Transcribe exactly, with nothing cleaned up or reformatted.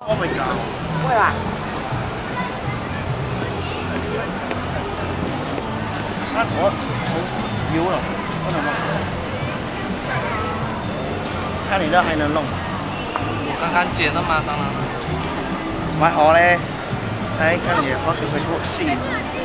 Oh my god！ 会吧？ 啊，我头油了，不能弄。看你这还能弄。 我刚刚煎的嘛，当然了。 买好嘞，哎，看你花可不可以给我细。